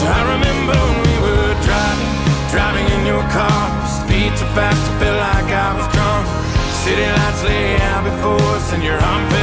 I remember when we were driving in your car. Speed so fast, I felt like I was drunk. City lights lay out before us, and your arm